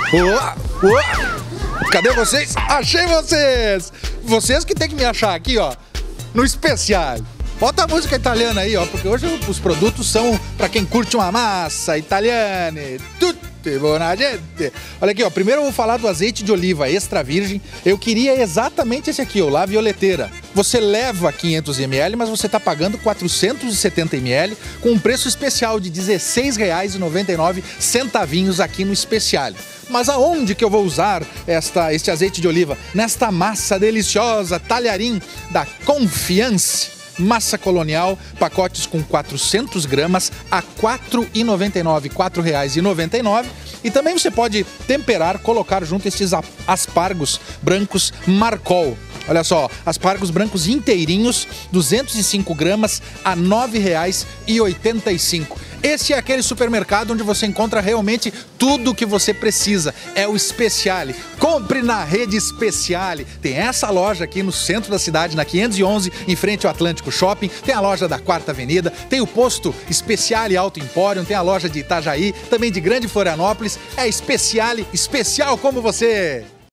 Cadê vocês? Achei vocês! Vocês que tem que me achar aqui, ó, no especial. Bota a música italiana aí, ó, porque hoje os produtos são pra quem curte uma massa italiana. Tutti buona gente. Olha aqui, ó, primeiro eu vou falar do azeite de oliva extra virgem. Eu queria exatamente esse aqui, ó, La Violeteira. Você leva 500 ml, mas você tá pagando 470 ml com um preço especial de R$ 16,99 aqui no Especiale. Mas aonde que eu vou usar este azeite de oliva? Nesta massa deliciosa, talharim da Confiance. Massa colonial, pacotes com 400 gramas a R$ 4,99, R$ 4,99. E também você pode temperar, colocar junto esses aspargos brancos Marcol. Olha só, aspargos brancos inteirinhos, 205 gramas a R$ 9,85. Esse é aquele supermercado onde você encontra realmente tudo o que você precisa. É o Speciale. Compre na rede Speciale. Tem essa loja aqui no centro da cidade, na 511, em frente ao Atlântico Shopping. Tem a loja da 4ª Avenida. Tem o posto Speciale Auto Emporium. Tem a loja de Itajaí, também de Grande Florianópolis. É Speciale, especial como você.